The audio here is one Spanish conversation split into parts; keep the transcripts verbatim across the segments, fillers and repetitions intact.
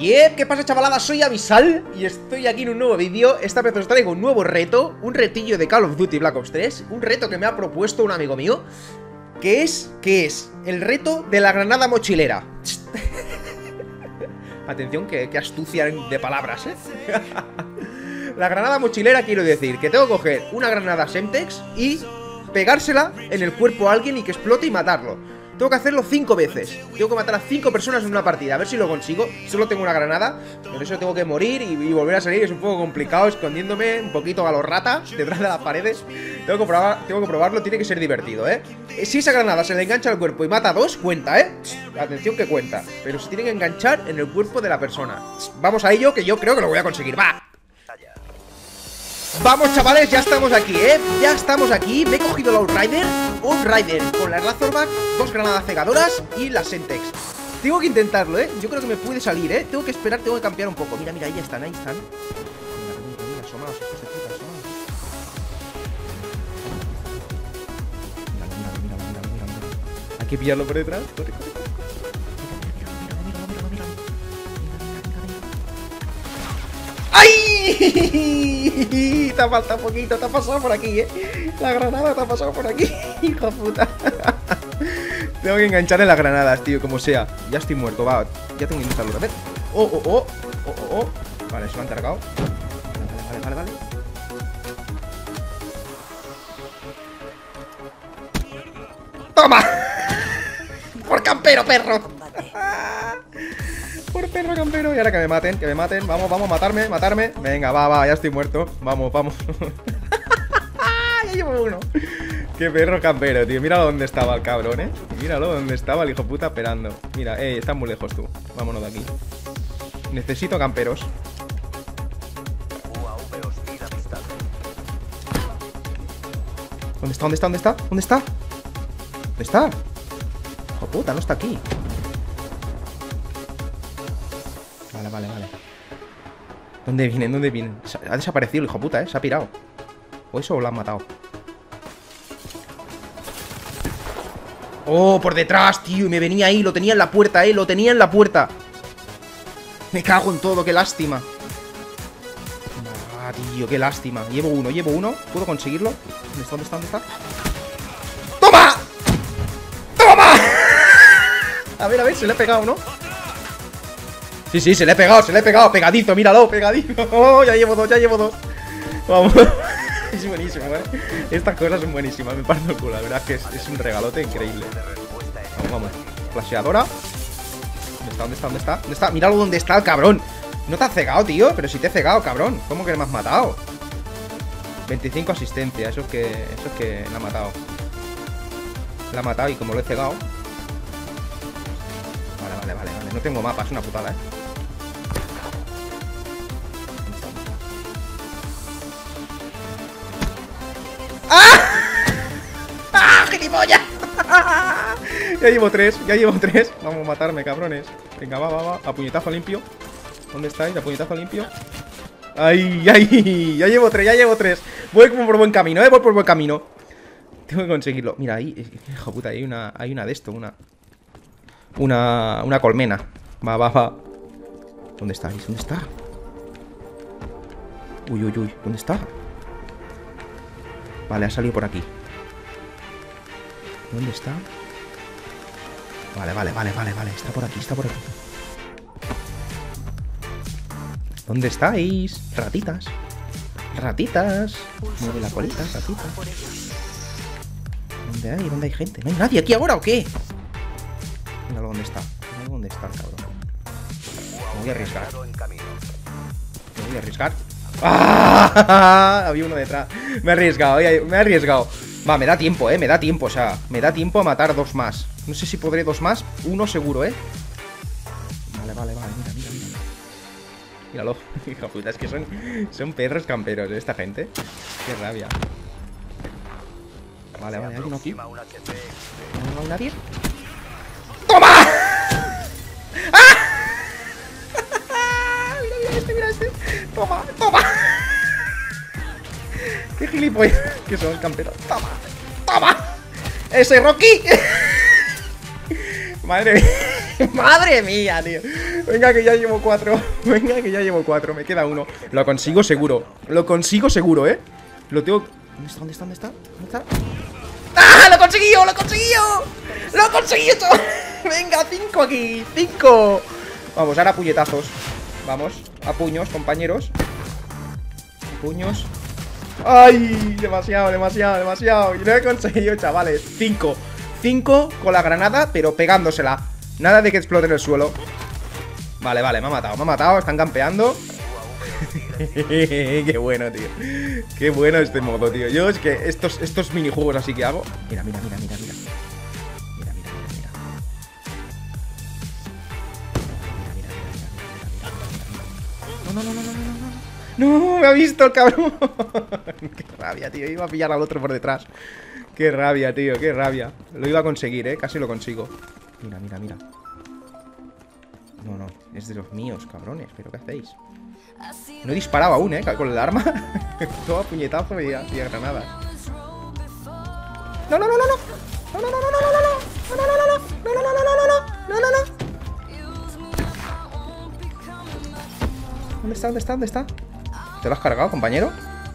Yep, ¿qué pasa, chavalada? Soy Avisal y estoy aquí en un nuevo vídeo. Esta vez os traigo un nuevo reto, un retillo de Call of Duty Black Ops tres. Un reto que me ha propuesto un amigo mío, que es, que es el reto de la granada mochilera. Atención, que, que astucia de palabras, ¿eh? La granada mochilera, quiero decir que tengo que coger una granada Semtex y pegársela en el cuerpo a alguien y que explote y matarlo. Tengo que hacerlo cinco veces. Tengo que matar a cinco personas en una partida. A ver si lo consigo. Solo tengo una granada. Por eso tengo que morir y, y volver a salir. Es un poco complicado, escondiéndome un poquito a los ratas detrás de las paredes. Tengo que, probar, tengo que probarlo. Tiene que ser divertido, ¿eh? Si esa granada se le engancha al cuerpo y mata a dos, cuenta, ¿eh? Atención que cuenta. Pero se tiene que enganchar en el cuerpo de la persona. Vamos a ello, que yo creo que lo voy a conseguir. ¡Va! Vamos, chavales, ya estamos aquí, ¿eh? Ya estamos aquí. Me he cogido la Outrider Outrider con la Razorback, dos granadas cegadoras y la Semtex. Tengo que intentarlo, ¿eh? Yo creo que me puede salir, ¿eh? Tengo que esperar, tengo que cambiar un poco. Mira, mira, ahí están, ahí están. Mira, mira, mira, asomados, hijos de puta, asomados. Mira, mira, mira, mira, mira, mira. Hay que pillarlo por detrás. Corre, corre, corre. ¡Ay! Te ha faltado poquito, te ha pasado por aquí, ¿eh? La granada te ha pasado por aquí, hijo de puta. Tengo que enganchar en las granadas, tío, como sea. Ya estoy muerto, va. Ya tengo que intentarlo otra vez. Oh, oh, oh, oh, oh, oh. Vale, se lo han cargado. Vale, vale, vale, vale. ¡Toma! ¡Por campero, perro! Por perro campero. Y ahora que me maten, que me maten. Vamos, vamos, matarme, matarme. Venga, va, va, ya estoy muerto. Vamos, vamos. Ya llevo uno. Qué perro campero, tío. Míralo dónde estaba el cabrón, eh. Míralo dónde estaba el hijo puta esperando. Mira, eh, estás muy lejos tú. Vámonos de aquí. Necesito camperos. ¿Dónde está? ¿Dónde está? ¿Dónde está? ¿Dónde está? ¿Dónde está? Hijo puta, no está aquí. Vale, vale, vale. ¿Dónde vienen? ¿Dónde vienen? Ha desaparecido el hijo puta, ¿eh? Se ha pirado. ¿O eso o lo han matado? ¡Oh, por detrás, tío! Y me venía ahí, lo tenía en la puerta, ¿eh? Lo tenía en la puerta. Me cago en todo, qué lástima. Ah, tío, qué lástima. Llevo uno, llevo uno. ¿Puedo conseguirlo? ¿Dónde está? ¿Dónde está? ¿Dónde está? ¡Toma! ¡Toma! A ver, a ver, se le ha pegado, ¿no? Sí, sí, se le he pegado, se le he pegado. Pegadizo, míralo, pegadizo. Oh, ya llevo dos, ya llevo dos. Vamos. Es buenísimo, ¿eh? Estas cosas son buenísimas, me parto el culo. La verdad es que es, es un regalote increíble. Vamos, vamos. Flasheadora. ¿Dónde está? ¿Dónde está? ¿Dónde está? ¿Dónde está? Míralo dónde está el cabrón. No te has cegado, tío. Pero si te he cegado, cabrón. ¿Cómo que me has matado? veinticinco asistencia. Eso es que. Eso es que la ha matado. La ha matado y como lo he cegado. Vale, vale, vale, vale. No tengo mapa, es una putada, eh. ¡Ah! ¡Ah, gilipollas! Ya llevo tres, ya llevo tres. Vamos a matarme, cabrones. Venga, va, va, va. A puñetazo limpio. ¿Dónde estáis? A puñetazo limpio. ¡Ay, ay! Ya llevo tres, ya llevo tres. Voy como por buen camino, eh. Voy por buen camino. Tengo que conseguirlo. Mira, ahí, hijo puta, hay una, hay una de esto, una. Una, una colmena. Va, va, va. ¿Dónde estáis? ¿Dónde está? Uy, uy, uy. ¿Dónde está? Vale, ha salido por aquí. ¿Dónde está? Vale, vale, vale, vale, vale. Está por aquí, está por aquí. ¿Dónde estáis? Ratitas. Ratitas. Mueve la colita, ratitas. ¿Dónde hay? ¿Dónde hay gente? ¿No hay nadie aquí ahora o qué? Míralo dónde está. Míralo dónde está el cabrón. Me voy a arriesgar. Me voy a arriesgar. ¡Ah! Había uno detrás. Me he arriesgado, me he arriesgado. Va, me da tiempo, eh. Me da tiempo, o sea, me da tiempo a matar dos más. No sé si podré dos más. Uno seguro, eh. Vale, vale, vale. Mira, mira, mira. Míralo. Hijo puta, es que son, son perros camperos, ¿eh? Esta gente. Qué rabia. Vale, vale, ¿hay uno aquí? ¿No hay nadie? ¡Toma! ¡Ah! Mira, mira este, mira este. Toma, toma. Qué gilipollas que son camperos. Toma, toma. Ese Rocky. Madre mía. ¡Madre mía, tío! Venga, que ya llevo cuatro. Venga, que ya llevo cuatro. Me queda uno. Lo consigo seguro. Lo consigo seguro, ¿eh? Lo tengo... ¿Dónde está? ¿Dónde está? ¿Dónde está? ¿Dónde está? ¡Ah! ¡Lo he conseguido! ¡Lo he conseguido! ¡Lo he conseguido! Venga, cinco aquí. Cinco. Vamos, ahora puñetazos. Vamos, a puños, compañeros. A puños. ¡Ay! Demasiado, demasiado, demasiado. Y lo he conseguido, chavales. Cinco. Cinco con la granada, pero pegándosela. Nada de que explote en el suelo. Vale, vale, me ha matado, me ha matado. Están campeando. Qué bueno, tío. Qué bueno este modo, tío. Yo es que estos, estos minijuegos así que hago. Mira, mira, mira, mira, mira. Mira, mira, mira, mira. Mira, mira, mira, mira, mira, mira. No, no, no, no, no, no, no. No, me ha visto el cabrón. Qué rabia, tío. Iba a pillar al otro por detrás. Qué rabia, tío, qué rabia. Lo iba a conseguir, eh, casi lo consigo. Mira, mira, mira. No, no, es de los míos, cabrones. ¿Pero qué hacéis? No he disparado aún, eh, con el arma. Todo a puñetazo y a, y a granadas. No, no, no, no, no. No, no, no, no, no, no, no. No, no, no, no, no, no, no, no, no, no, no, no. ¿Dónde está? ¿Dónde está? ¿Dónde está? ¿Te lo has cargado, compañero?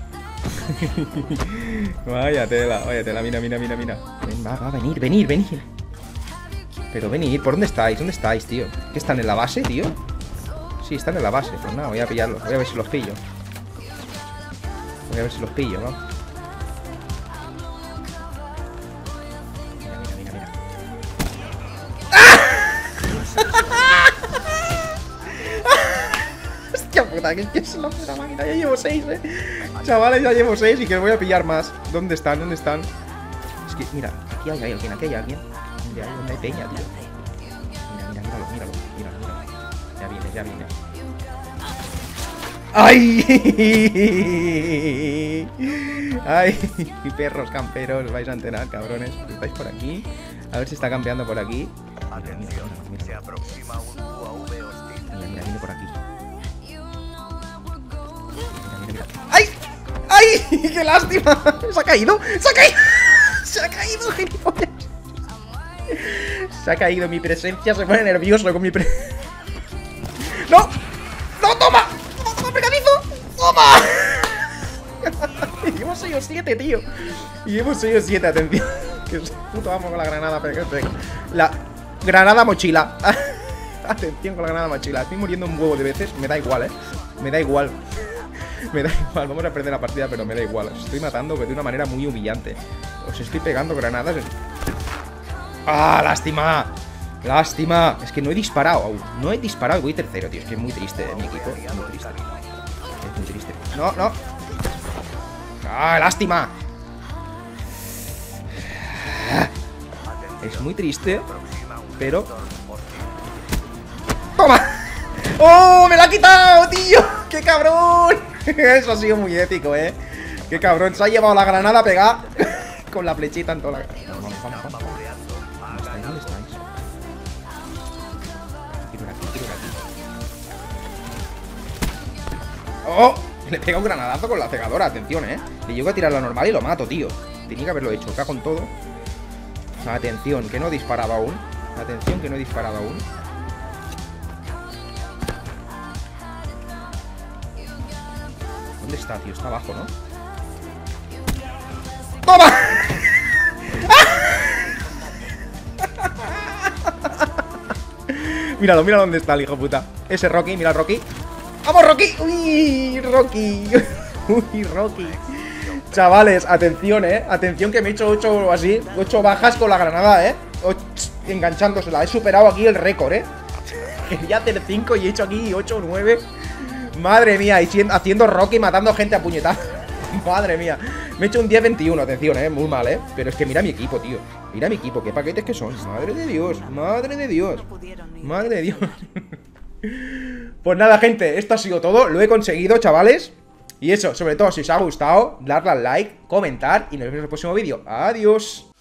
Vaya tela, vaya tela, mira, mira, mira, mira. Ven, va, va, venir, venir, venir. Pero venir, ¿por dónde estáis? ¿Dónde estáis, tío? ¿Qué están en la base, tío? Sí, están en la base, pues nada, voy a pillarlos. Voy a ver si los pillo. Voy a ver si los pillo, ¿no? Mira, mira, mira, mira. ¡Ah! Hostia puta, que es la puta máquina. Ya llevo seis, eh. Chavales, ya llevo seis y que voy a pillar más. ¿Dónde están? ¿Dónde están? Es que, mira, aquí hay alguien, aquí hay alguien. ¿Dónde hay, dónde hay peña, tío? Mira, mira, míralo, míralo, míralo, míralo. Ya viene, ya viene. ¡Ay! ¡Ay! Perros camperos, vais a enterar, cabrones. Estáis por aquí. A ver si está campeando por aquí. Mira, mira, mira, mira. Se aproxima un U A V hostil. Mira, mira, viene por aquí. Mira, mira, mira. ¡Ay! ¡Ay! ¡Qué lástima! ¡Se ha caído! ¡Se ha caído! ¡Se ha caído, gilipollas! Se ha caído mi presencia. Se pone nervioso con mi presencia. ¡No! ¡No, toma! ¡Toma, toma, pegadizo! ¡Toma! Y hemos seis o siete, tío. Y hemos seis o siete, atención. Que puto vamos con la granada. La granada mochila. Atención con la granada mochila. Estoy muriendo un huevo de veces. Me da igual, eh. Me da igual. Me da igual. Vamos a perder la partida, pero me da igual. Os estoy matando de una manera muy humillante. Os estoy pegando granadas. ¡Ah, lástima! ¡Lástima! Es que no he disparado aún. No he disparado y voy tercero, tío. Es que es muy triste, eh, mi equipo. Es muy triste. Es muy triste. No, no. ¡Ah, lástima! Es muy triste, pero... ¡Toma! ¡Oh, me la ha quitado, tío! ¡Qué cabrón! Eso ha sido muy épico, ¿eh? ¡Qué cabrón! Se ha llevado la granada pegada con la flechita en toda la... Vamos, vamos, vamos, vamos. ¿Dónde estáis? ¿Dónde estáis? Tiro aquí, tiro aquí. ¡Oh! Le pega un granadazo con la cegadora, atención, ¿eh? Le llego a tirar la normal y lo mato, tío. Tenía que haberlo hecho, cago en todo. Atención, que no he disparado aún. Atención, que no he disparado aún. ¿Dónde está, tío? Está abajo, ¿no? ¡Toma! Míralo, mira dónde está el hijo puta. Ese Rocky, mira el Rocky. ¡Vamos, Rocky! ¡Uy, Rocky! ¡Uy, Rocky! Chavales, atención, eh. Atención que me he hecho ocho así. ocho bajas con la granada, eh. ocho, enganchándosela. He superado aquí el récord, eh. Quería hacer cinco y he hecho aquí ocho o nueve. Madre mía, y siendo, haciendo Rocky matando gente a puñetazos. Madre mía. Me he hecho un diez veintiuno, atención, eh. Muy mal, eh. Pero es que mira mi equipo, tío. Mira mi equipo, qué paquetes que son. Madre de Dios, madre de Dios. Madre de Dios. Pues nada, gente, esto ha sido todo. Lo he conseguido, chavales. Y eso, sobre todo, si os ha gustado, darle al like, comentar y nos vemos en el próximo vídeo. Adiós.